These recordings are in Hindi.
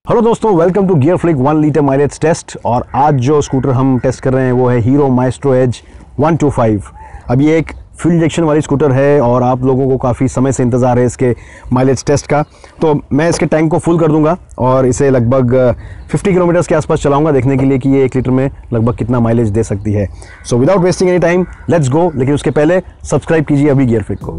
हेलो दोस्तों, welcome to GearFliQ 1 litre mileage test. और आज जो स्कूटर हम टेस्ट कर रहे हैं वो है हीरो माइस्ट्रो एज 125। अब ये एक फ्यूल इंजेक्शन वाली स्कूटर है और आप लोगों को काफ़ी समय से इंतज़ार है इसके माइलेज टेस्ट का। तो मैं इसके टैंक को फुल कर दूंगा और इसे लगभग 50 किलोमीटर्स के आसपास चलाऊंगा देखने के लिए कि ये 1 लीटर में लगभग कितना माइलेज दे सकती है। So without wasting any time let's go. लेकिन उसके पहले सब्सक्राइब कीजिए अभी GearFliQ को।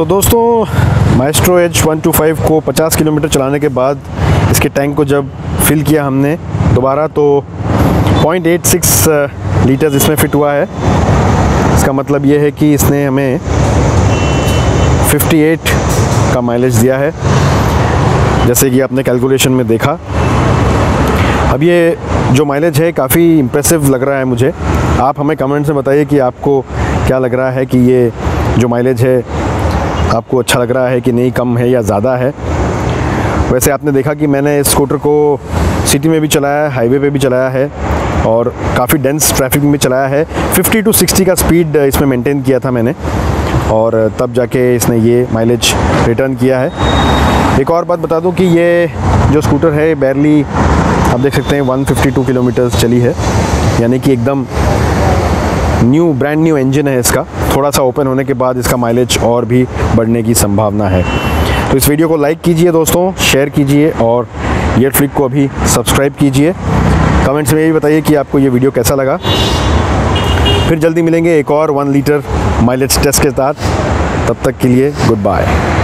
तो दोस्तों माइस्ट्रो एज 125 को 50 किलोमीटर चलाने के बाद इसके टैंक को जब फिल किया हमने दोबारा तो 0.86 लीटर्स इसमें फ़िट हुआ है। इसका मतलब ये है कि इसने हमें 58 का माइलेज दिया है, जैसे कि आपने कैलकुलेशन में देखा। अब ये जो माइलेज है काफ़ी इम्प्रेसिव लग रहा है मुझे। आप हमें कमेंट्स में बताइए कि आपको क्या लग रहा है कि ये जो माइलेज है आपको अच्छा लग रहा है कि नहीं, कम है या ज़्यादा है। वैसे आपने देखा कि मैंने इस स्कूटर को सिटी में भी चलाया है, हाईवे पे भी चलाया है और काफ़ी डेंस ट्रैफिक में भी चलाया है। 50 to 60 का स्पीड इसमें मेंटेन किया था मैंने, और तब जाके इसने ये माइलेज रिटर्न किया है। एक और बात बता दूं कि ये जो स्कूटर है बैरली आप देख सकते हैं 152 किलोमीटर्स चली है, यानी कि एकदम ब्रांड न्यू इंजन है इसका। थोड़ा सा ओपन होने के बाद इसका माइलेज और भी बढ़ने की संभावना है। तो इस वीडियो को लाइक कीजिए दोस्तों, शेयर कीजिए और GearFliQ को अभी सब्सक्राइब कीजिए। कमेंट्स में ये भी बताइए कि आपको ये वीडियो कैसा लगा। फिर जल्दी मिलेंगे एक और 1 लीटर माइलेज टेस्ट के साथ। तब तक के लिए गुड बाय।